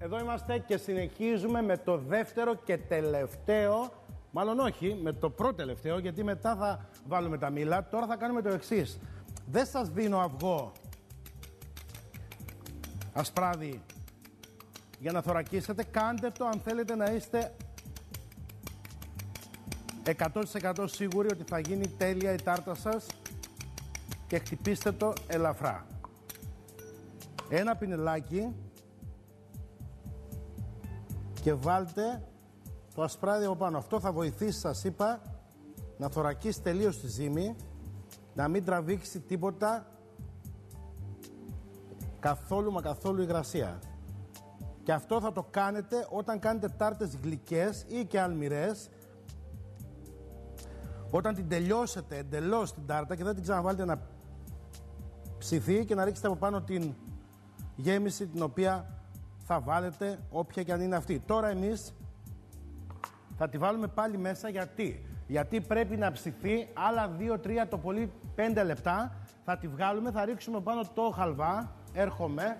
Εδώ είμαστε και συνεχίζουμε με το δεύτερο και τελευταίο, μάλλον όχι, με το πρώτο τελευταίο, γιατί μετά θα βάλουμε τα μήλα. Τώρα θα κάνουμε το εξής. Δεν σας δίνω αυγό ασπράδι για να θωρακίσετε. Κάντε το αν θέλετε να είστε 100% σίγουροι ότι θα γίνει τέλεια η τάρτα σας και χτυπήστε το ελαφρά. Ένα πινελάκι και βάλτε το ασπράδι από πάνω. Αυτό θα βοηθήσει, σας είπα, να θωρακίσει τελείως τη ζύμη, να μην τραβήξει τίποτα, καθόλου μα καθόλου υγρασία. Και αυτό θα το κάνετε όταν κάνετε τάρτες γλυκές ή και αλμυρές. Όταν την τελειώσετε εντελώς την τάρτα και δεν την ξαναβάλετε να ψηθεί και να ρίξετε από πάνω την γέμιση την οποία θα βάλετε, όποια και αν είναι αυτή. Τώρα εμείς θα τη βάλουμε πάλι μέσα. Γιατί πρέπει να ψηθεί άλλα 2-3 το πολύ 5 λεπτά. Θα τη βγάλουμε, θα ρίξουμε πάνω το χαλβά. Έρχομαι.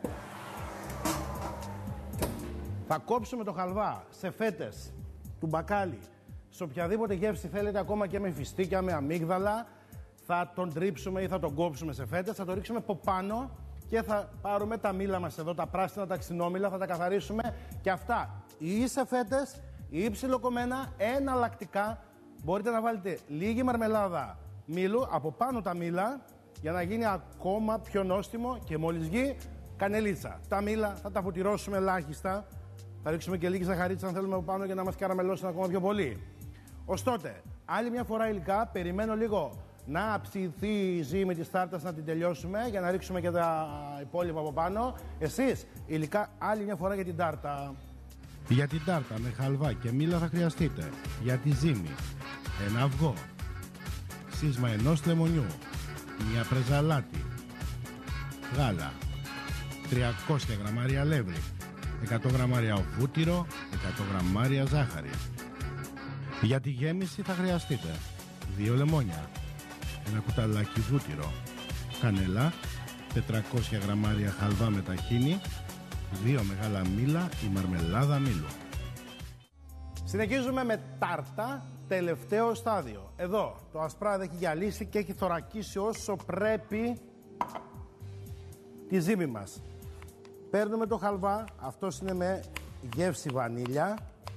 Θα κόψουμε το χαλβά σε φέτες του μπακάλι, σε οποιαδήποτε γεύση θέλετε, ακόμα και με φιστίκια, με αμύγδαλα. Θα τον τρίψουμε ή θα τον κόψουμε σε φέτες, θα το ρίξουμε από πάνω και θα πάρουμε τα μήλα μας εδώ, τα πράσινα, τα ξινόμηλα, θα τα καθαρίσουμε και αυτά ή σε φέτες ή ψιλοκομμένα. Εναλλακτικά μπορείτε να βάλετε λίγη μαρμελάδα μήλου από πάνω τα μήλα για να γίνει ακόμα πιο νόστιμο και μόλις βγει κανελίτσα. Τα μήλα θα τα βουτυρώσουμε ελάχιστα. Θα ρίξουμε και λίγη ζαχαρίτσα αν θέλουμε από πάνω για να μας καραμελώσουν ακόμα πιο πολύ. Ωστότε, άλλη μια φορά υλικά, περιμένω λίγο να ψηθεί η ζύμη της τάρτας, να την τελειώσουμε για να ρίξουμε και τα υπόλοιπα από πάνω. Εσείς, υλικά άλλη μια φορά για την τάρτα. Για την τάρτα με χαλβά και μήλα θα χρειαστείτε για τη ζύμη ένα αυγό, ξύσμα ενός λεμονιού, μια πρεζαλάτη, γάλα, 300 γραμμάρια αλεύρι, 100 γραμμάρια βούτυρο, 100 γραμμάρια ζάχαρη. Για τη γέμιση θα χρειαστείτε 2 λεμόνια, ένα κουταλάκι βούτυρο, κανέλα, 400 γραμμάρια χαλβά με ταχίνι, 2 μεγάλα μήλα ή μαρμελάδα μήλου. Συνεχίζουμε με τάρτα, τελευταίο στάδιο. Εδώ το ασπράδι έχει γυαλίσει και έχει θωρακίσει όσο πρέπει τη ζύμη μας. Παίρνουμε το χαλβά, αυτός είναι με γεύση βανίλια.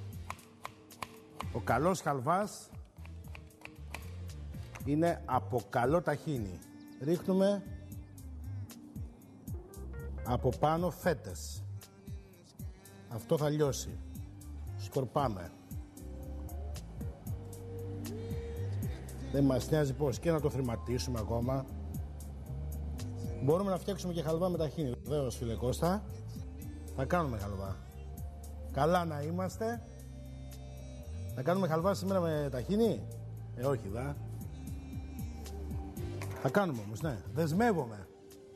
Ο καλός χαλβάς είναι από καλό ταχίνι. Ρίχνουμε από πάνω φέτες. Αυτό θα λιώσει. Σκορπάμε. Δεν μας νοιάζει πώς, και να το θρηματίσουμε ακόμα. Μπορούμε να φτιάξουμε και χαλβά με ταχίνι. Βεβαίως, φίλε Κώστα, θα κάνουμε χαλβά. Καλά να είμαστε. Θα κάνουμε χαλβά σήμερα με ταχίνι. Όχι δα. Θα κάνουμε όμως, ναι. Δεσμεύομαι.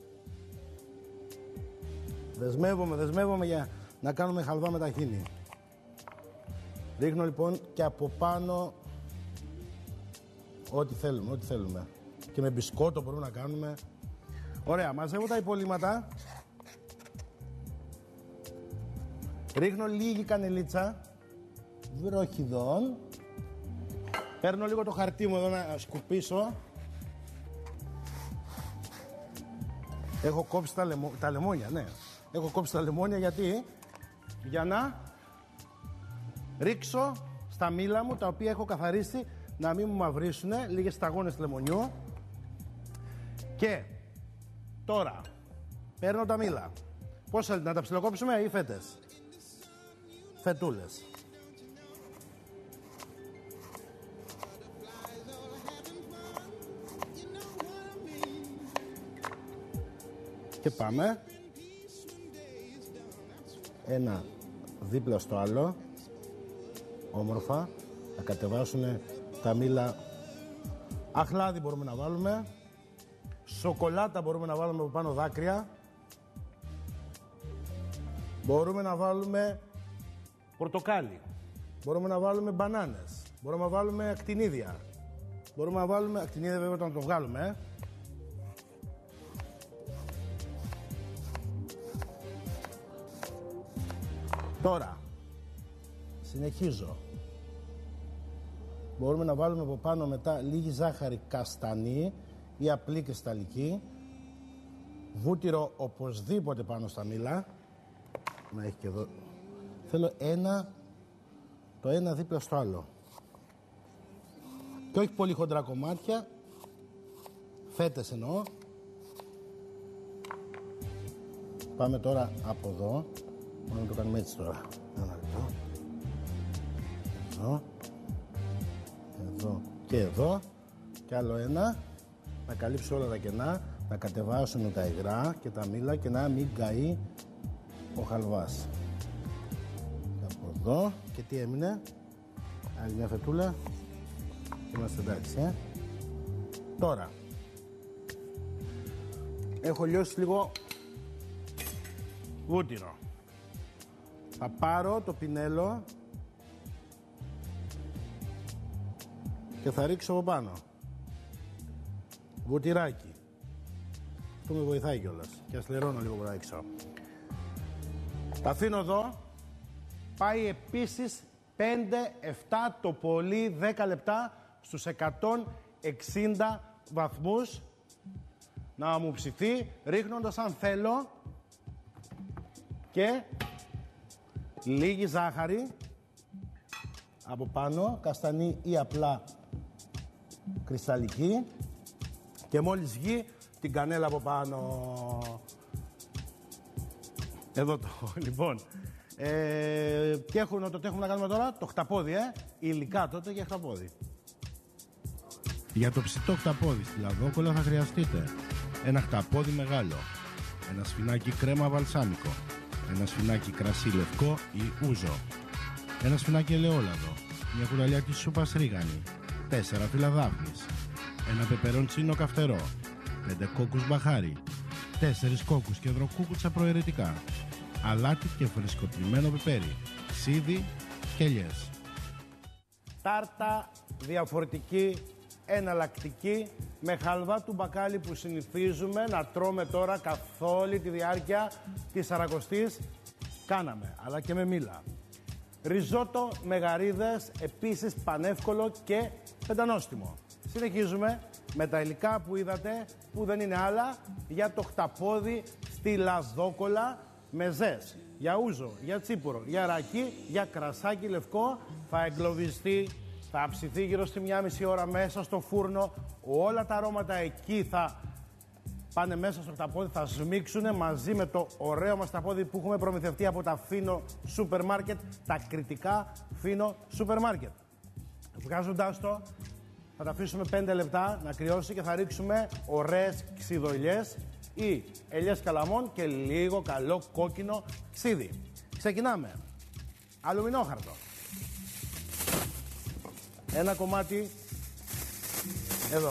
Δεσμεύομαι για να κάνουμε χαλβά με ταχίνι. Ρίχνω λοιπόν και από πάνω ό,τι θέλουμε. Και με μπισκότο μπορούμε να κάνουμε. Ωραία, μαζεύω τα υπολείμματα. Ρίχνω λίγη κανελίτσα. Βροχιδών. Παίρνω λίγο το χαρτί μου εδώ να σκουπίσω. Έχω κόψει τα λεμόνια, ναι. Έχω κόψει τα λεμόνια γιατί για να ρίξω στα μήλα μου, τα οποία έχω καθαρίσει, να μην μου μαυρίσουν, λίγες σταγόνες λεμονιού. Και τώρα παίρνω τα μήλα. Πώς θέλετε, να τα ψιλοκόψουμε ή φέτες? Φετούλες. Και πάμε. Ένα δίπλα στο άλλο. Όμορφα. Θα κατεβάσουν τα μήλα. Αχλάδι μπορούμε να βάλουμε. Σοκολάτα μπορούμε να βάλουμε από πάνω, δάκρυα. Μπορούμε να βάλουμε πορτοκάλι. Μπορούμε να βάλουμε μπανάνες. Μπορούμε να βάλουμε ακτινίδια. Μπορούμε να βάλουμε ακτινίδια, βέβαια, όταν το βγάλουμε. Τώρα, συνεχίζω. Μπορούμε να βάλουμε από πάνω μετά λίγη ζάχαρη καστανή ή απλή κρυσταλλική. Βούτυρο οπωσδήποτε πάνω στα μήλα. Να έχει και εδώ. Θέλω το ένα δίπλα στο άλλο. Και όχι πολύ χοντρά κομμάτια. Φέτες εννοώ. Πάμε τώρα από εδώ. Μπορούμε να το κάνουμε έτσι τώρα. Ένα λεπτό. Εδώ. Εδώ και εδώ. Και άλλο ένα. Να καλύψω όλα τα κενά. Να κατεβάσουμε τα υγρά και τα μήλα και να μην καεί ο χαλβάς. Από εδώ. Και τι έμεινε? Άλλη μια φετούλα. Είμαστε εντάξει, Τώρα. Έχω λιώσει λίγο βούτυρο. Θα πάρω το πινέλο και θα ρίξω από πάνω. Βουτυράκι. Αυτό με βοηθάει κιόλας. Και ας λερώνω λίγο από έξω. Τα αφήνω εδώ. Πάει επίσης 5, 7, το πολύ 10 λεπτά στους 160 βαθμούς να μου ψηθεί, ρίχνοντας αν θέλω και λίγη ζάχαρη από πάνω, καστανή ή απλά κρυσταλλική, και μόλις βγει την κανέλα από πάνω. Εδώ το, λοιπόν. Και έχουμε να κάνουμε τώρα το χταπόδι, υλικά τότε για χταπόδι. Για το ψητό χταπόδι στη λαδόκολα θα χρειαστείτε ένα χταπόδι μεγάλο, ένα σφινάκι κρέμα βαλσάμικο, ένα σφινάκι κρασί λευκό ή ούζο, ένα σφινάκι ελαιόλαδο, μια κουταλιά της σούπας ρίγανη, 4 φύλλα δάφνης, ένα πεπεροντσίνο καυτερό, 5 κόκκους μπαχάρι, 4 κόκκους και δροκούκουτσα προαιρετικά, αλάτι και φρεσκοτριμμένο πιπέρι, ξύδι και ελιές. Τάρτα διαφορετική, εναλλακτική, με χαλβά του μπακάλι που συνηθίζουμε να τρώμε τώρα καθ' όλη τη διάρκεια της Σαρακοστής. Κάναμε, αλλά και με μήλα. Ριζότο με γαρίδες, επίσης πανεύκολο και πεντανόστιμο. Συνεχίζουμε με τα υλικά που είδατε, που δεν είναι άλλα, για το χταπόδι στη λαδόκολα, μεζές, για ούζο, για τσίπουρο, για ρακί, για κρασάκι λευκό. Θα εγκλωβιστεί, θα ψηθεί γύρω στη 1,5 ώρα μέσα στο φούρνο. Όλα τα αρώματα εκεί θα πάνε μέσα στο χταπόδι, θα σμίξουν μαζί με το ωραίο μας χταπόδι που έχουμε προμηθευτεί από τα Φίνο σούπερ μάρκετ, τα κριτικά Φίνο σούπερ μάρκετ. Βγάζοντάς το, θα τα αφήσουμε 5 λεπτά να κρυώσει και θα ρίξουμε ωραίες ξιδοηλιές ή ελιές καλαμών και λίγο καλό κόκκινο ξύδι. Ξεκινάμε. Αλουμινόχαρτο. Ένα κομμάτι εδώ.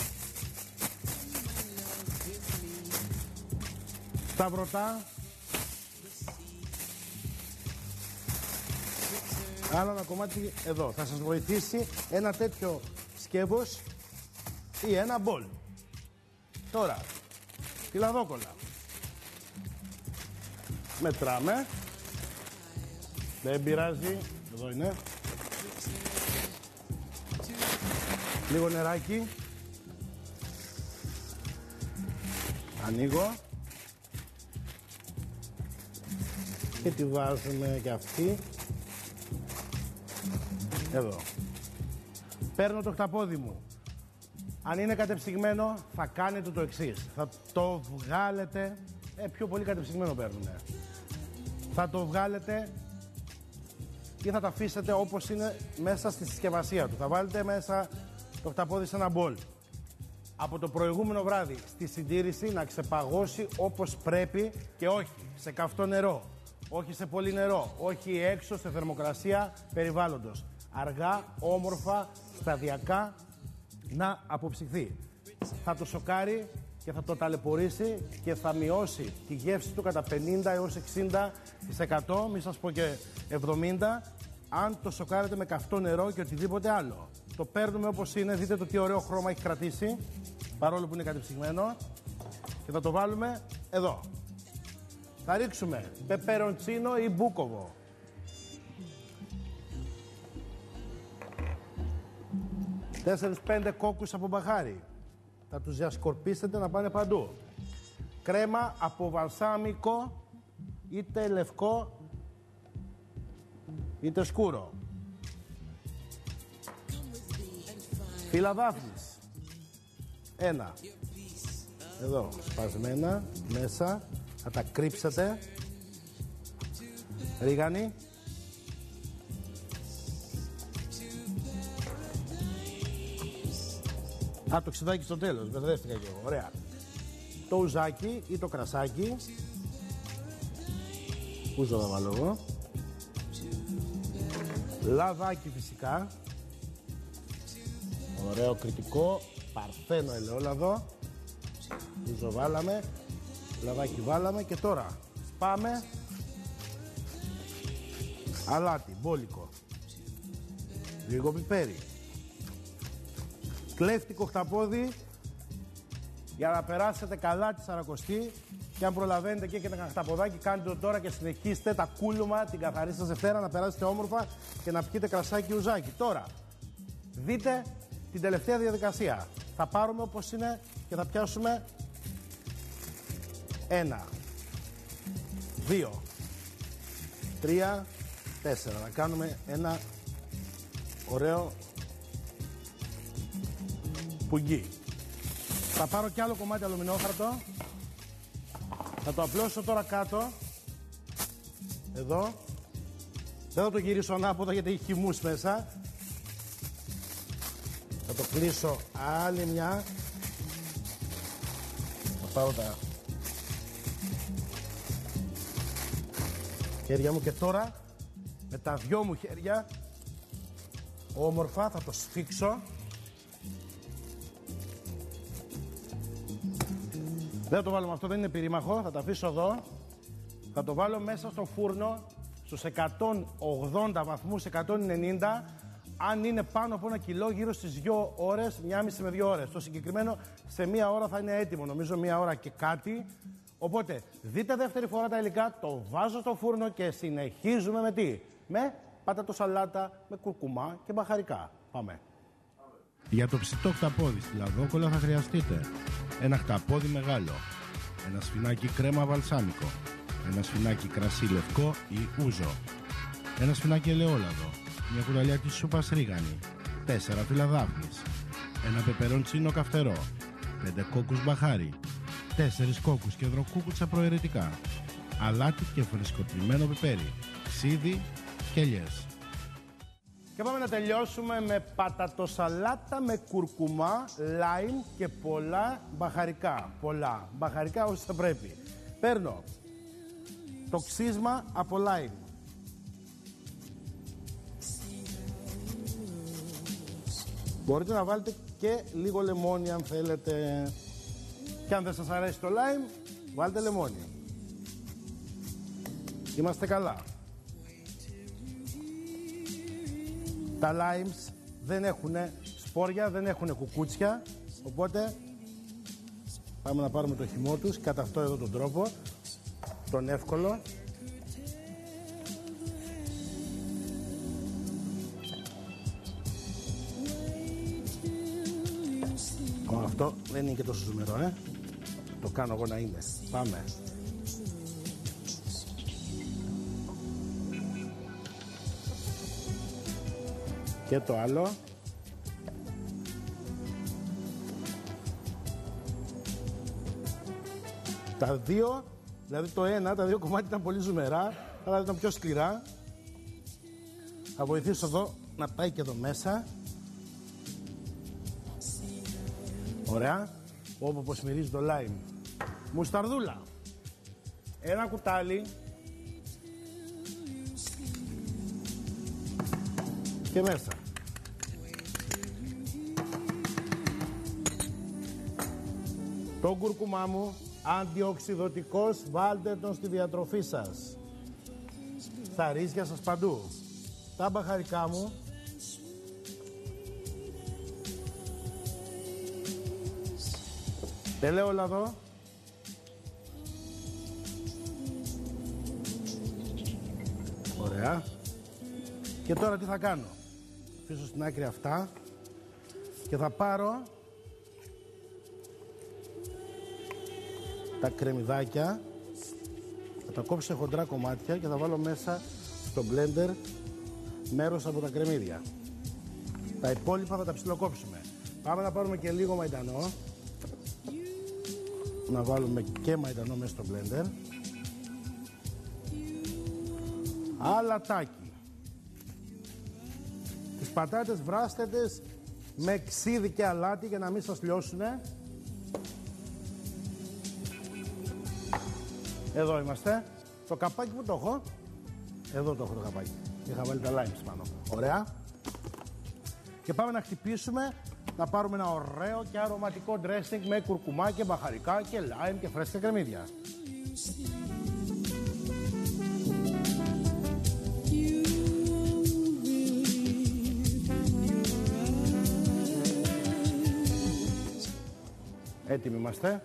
Τα βρωτά. Άλλο ένα κομμάτι εδώ. Θα σας βοηθήσει ένα τέτοιο σκεύος ή ένα μπολ. Τώρα, τη λαδόκολα. Μετράμε. Δεν πειράζει. Εδώ είναι. Λίγο νεράκι. Ανοίγω. Και τη βάζουμε και αυτή. Εδώ. Παίρνω το χταπόδι μου. Αν είναι κατεψυγμένο, θα κάνετε το εξής. Θα το βγάλετε. Πιο πολύ κατεψυγμένο παίρνουμε. Θα το βγάλετε ή θα τα αφήσετε όπως είναι μέσα στη συσκευασία του. Θα βάλετε μέσα το χταπόδι σε ένα μπολ. Από το προηγούμενο βράδυ στη συντήρηση να ξεπαγώσει όπως πρέπει και όχι σε καυτό νερό, όχι σε πολύ νερό, όχι έξω σε θερμοκρασία περιβάλλοντος. Αργά, όμορφα, σταδιακά να αποψυχθεί. Θα το σοκάρει και θα το ταλαιπωρήσει και θα μειώσει τη γεύση του κατά 50 έως 60%, μη σας πω και 70%, αν το σοκάρετε με καυτό νερό και οτιδήποτε άλλο. Το παίρνουμε όπως είναι, δείτε το τι ωραίο χρώμα έχει κρατήσει, παρόλο που είναι κατεψυγμένο, και θα το βάλουμε εδώ. Θα ρίξουμε πεπεροντσίνο ή μπούκοβο, 4-5 κόκκους από μπαχάρι. Θα τους διασκορπίσετε να πάνε παντού. Κρέμα από βαλσάμικο, είτε λευκό, είτε σκούρο. Φύλλα δάφνης. 1. Εδώ, σπασμένα, μέσα. Θα τα κρύψετε. Ρίγανη. Το ξυδάκι στο τέλος, μπερδεύτηκα και εγώ. Ωραία. Το ουζάκι ή το κρασάκι. Ούζο θα βάλω εγώ. Λαδάκι φυσικά. Ωραίο κριτικό, παρθένο ελαιόλαδο. Ούζο βάλαμε. Λαδάκι βάλαμε και τώρα πάμε. Αλάτι, μπόλικο. Λίγο πιπέρι. Κλέφτικο χταπόδι για να περάσετε καλά τη Σαρακοστή και αν προλαβαίνετε και ένα χταποδάκι κάντε το τώρα και συνεχίστε τα κούλουμα την καθαρή σας Δευτέρα να περάσετε όμορφα και να πιείτε κρασάκι ουζάκι. Τώρα δείτε την τελευταία διαδικασία. Θα πάρουμε όπως είναι και θα πιάσουμε 1, 2, 3, 4. Να κάνουμε ένα ωραίο πουγγί. Θα πάρω κι άλλο κομμάτι αλουμινόχαρτο. Θα το απλώσω τώρα κάτω. Εδώ. Δεν θα το γυρίσω ανάποδα γιατί έχει χυμούς μέσα. Θα το κλείσω άλλη μια. Θα πάρω τα χέρια μου και τώρα με τα δυο μου χέρια όμορφα θα το σφίξω. Δεν θα το βάλω με αυτό, δεν είναι πυρήμαχο, θα το αφήσω εδώ. Θα το βάλω μέσα στο φούρνο στους 180 βαθμούς, 190. Αν είναι πάνω από 1 κιλό, γύρω στις 2 ώρες, 1,5 με 2 ώρες. Το συγκεκριμένο σε 1 ώρα θα είναι έτοιμο, νομίζω 1 ώρα και κάτι. Οπότε δείτε δεύτερη φορά τα υλικά, το βάζω στο φούρνο και συνεχίζουμε με τι? Με πατατοσαλάτα, με κουρκουμά και μπαχαρικά. Πάμε. Για το ψητό χταπόδι στη λαδόκολα θα χρειαστείτε ένα χταπόδι μεγάλο, ένα σφινάκι κρέμα βαλσάμικο, ένα σφινάκι κρασί λευκό ή ούζο, ένα σφινάκι ελαιόλαδο, μια κουταλιά της σούπας ρίγανη, 4 φύλλα δάφνης, ένα πεπεροντσίνο καυτερό, 5 κόκκους μπαχάρι, 4 κόκκους κεντροκούκουτσα προαιρετικά, αλάτι και φρεσκοτριμμένο πιπέρι, ξύδι και ελιές. Και πάμε να τελειώσουμε με πατατοσαλάτα με κουρκουμά, λάιμ και πολλά μπαχαρικά. Πολλά μπαχαρικά όσοι θα πρέπει. Παίρνω το ξύσμα από λάιμ. Μπορείτε να βάλετε και λίγο λεμόνι αν θέλετε. Και αν δεν σας αρέσει το λάιμ, βάλτε λεμόνι. Είμαστε καλά. Τα limes δεν έχουν σπόρια, δεν έχουν κουκούτσια, οπότε πάμε να πάρουμε το χυμό τους κατά αυτό εδώ τον τρόπο, τον εύκολο. Αυτό δεν είναι και τόσο ζουμερό, το κάνω εγώ να είναι. Πάμε. Και το άλλο. Τα δύο, δηλαδή το ένα, τα δύο κομμάτια ήταν πολύ ζουμερά, αλλά ήταν πιο σκληρά. Θα βοηθήσω εδώ να πάει και εδώ μέσα. Ωραία. Όπως μυρίζει το λάιμ. Μουσταρδούλα. Ένα κουτάλι. Και μέσα. Το κουρκουμά μου, αντιοξυδοτικός, βάλτε τον στη διατροφή σας. Στα ρύζια σας παντού. Τα μπαχαρικά μου. Ελαιόλαδο. Ωραία. Και τώρα τι θα κάνω? Αφήσω στην άκρη αυτά. Και θα πάρω τα κρεμμυδάκια, θα τα κόψω σε χοντρά κομμάτια και θα βάλω μέσα στο blender μέρος από τα κρεμμύδια. Τα υπόλοιπα θα τα ψιλοκόψουμε. Πάμε να πάρουμε και λίγο μαϊντανό. Να βάλουμε και μαϊντανό μέσα στο blender. Αλατάκι. Τις πατάτες βράστε τις με ξύδι και αλάτι για να μην σας λιώσουνε. Εδώ είμαστε. Το καπάκι που το έχω. Εδώ το έχω το καπάκι. Είχα βάλει τα limes πάνω. Ωραία. Και πάμε να χτυπήσουμε, να πάρουμε ένα ωραίο και αρωματικό dressing με κουρκουμά και μπαχαρικά και lime και φρέσκα κρεμμύδια. Έτοιμοι είμαστε.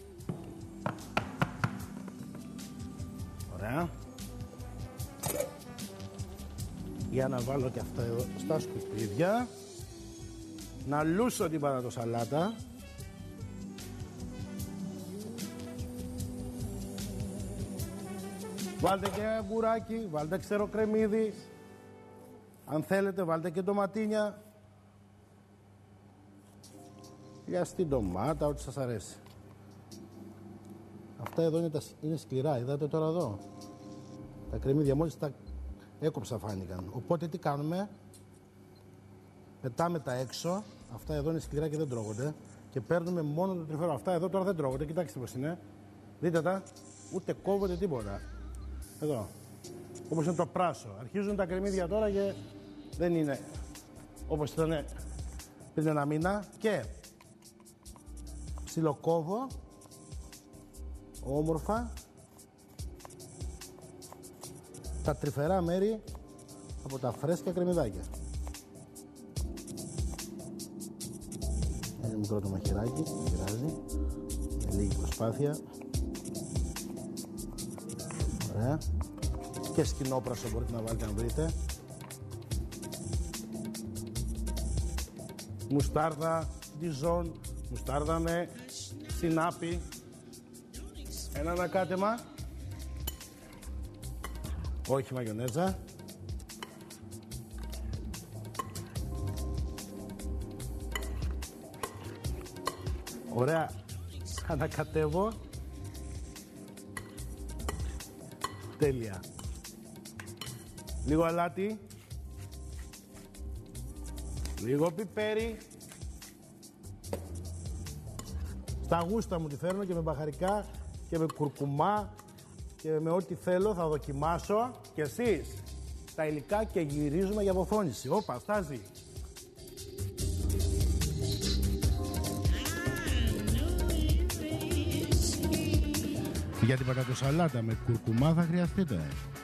Ωραία. Για να βάλω και αυτά εδώ στα σκουπίδια. Να λούσω την πατατοσαλάτα. Βάλτε και αυγουράκι, βάλτε ξερό κρεμμύδι. Αν θέλετε βάλτε και ντοματίνια. Λιαστή ντομάτα, ό,τι σας αρέσει. Αυτά εδώ είναι σκληρά, είδατε τώρα εδώ. Τα κρεμμύδια μόλις τα έκοψα φάνηκαν. Οπότε τι κάνουμε, πετάμε τα έξω. Αυτά εδώ είναι σκληρά και δεν τρώγονται. Και παίρνουμε μόνο το τρυφερό. Αυτά εδώ τώρα δεν τρώγονται, κοιτάξτε πως είναι. Δείτε τα, ούτε κόβονται τίποτα. Εδώ, όπως είναι το πράσο. Αρχίζουν τα κρεμμύδια τώρα και δεν είναι όπως ήταν πριν ένα μήνα. Και ψιλοκόβω όμορφα τα τρυφερά μέρη από τα φρέσκα κρεμμυδάκια. Είναι μικρό το μαχαιράκι, δεν πειράζει, με λίγη προσπάθεια. Ωραία. Και σκηνόπρασο μπορείτε να βάλετε αν βρείτε. Μουστάρδα, διζόν, μουστάρδα με σινάπι. Ένα ανακάτεμα. Όχι μαγιονέτζα. Ωραία. Ανακατεύω. Τέλεια. Λίγο αλάτι. Λίγο πιπέρι. Στα γούστα μου τη φέρνω και με μπαχαρικά και με κουρκουμά και με ό,τι θέλω θα δοκιμάσω. Και εσείς τα υλικά και γυρίζουμε για αποφώνηση. Όπα, στάζει. Για την πατατοσαλάτα με κουρκουμά θα χρειαστείτε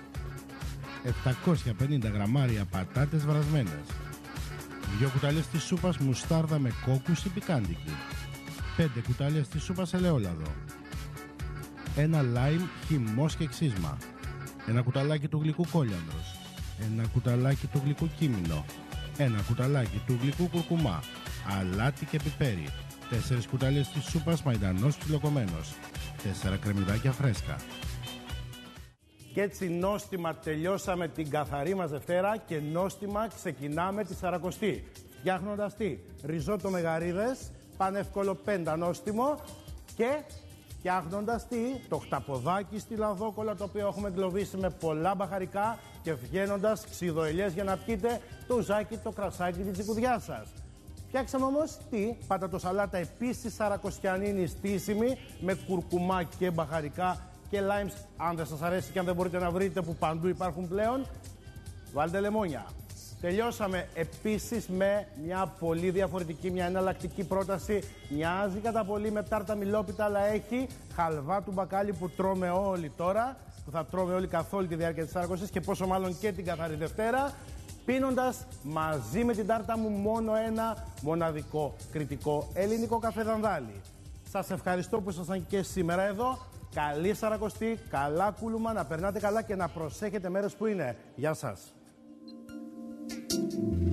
750 γραμμάρια πατάτες βρασμένες, 2 κουταλιές της σούπας μουστάρδα με κόκκους ή πικάντικη, 5 κουτάλιες της σούπας ελαιόλαδο, ένα λάιμ χυμός και ξύσμα, ένα κουταλάκι του γλυκού κόλιανδρος, ένα κουταλάκι του γλυκού κίμινο, ένα κουταλάκι του γλυκού κουρκουμά, αλάτι και πιπέρι, 4 κουτάλιες της σούπας μαϊντανός ψιλοκομμένος, 4 κρεμμυδάκια φρέσκα. Και έτσι νόστιμα τελειώσαμε την καθαρή μας Δευτέρα και νόστιμα ξεκινάμε τη Σαρακοστή. Φτιάχνοντας τι, ριζότο με γαρίδες, πανεύκολο πέντα νόστιμο και φτιάχνοντας τι, το χταποδάκι στη λαδόκολα το οποίο έχουμε εγκλωβίσει με πολλά μπαχαρικά και βγαίνοντας ξιδοελιές για να πιείτε το ζάκι, το κρασάκι, τη τσικουδιά σας. Φτιάξαμε όμως τι, πατατοσαλάτα επίσης σαρακοστιανή νηστίσιμη με κουρκουμά και μπαχαρικά και limes. Αν δεν σας αρέσει και αν δεν μπορείτε να βρείτε που παντού υπάρχουν πλέον, βάλτε λεμόνια. Τελειώσαμε επίσης με μια πολύ διαφορετική, μια εναλλακτική πρόταση. Μοιάζει κατά πολύ με τάρτα μιλόπιτα, αλλά έχει χαλβά του μπακάλι που τρώμε όλοι τώρα, που θα τρώμε όλοι καθ' όλη τη διάρκεια της Σαρακοστής και πόσο μάλλον και την καθαρή Δευτέρα, πίνοντας μαζί με την τάρτα μου μόνο ένα μοναδικό κριτικό ελληνικό καφέ Δανδάλη. Σας ευχαριστώ που ήσασταν και σήμερα εδώ. Καλή Σαρακοστή, καλά κούλουμα, να περνάτε καλά και να προσέχετε μέρες που είναι. Γεια σας.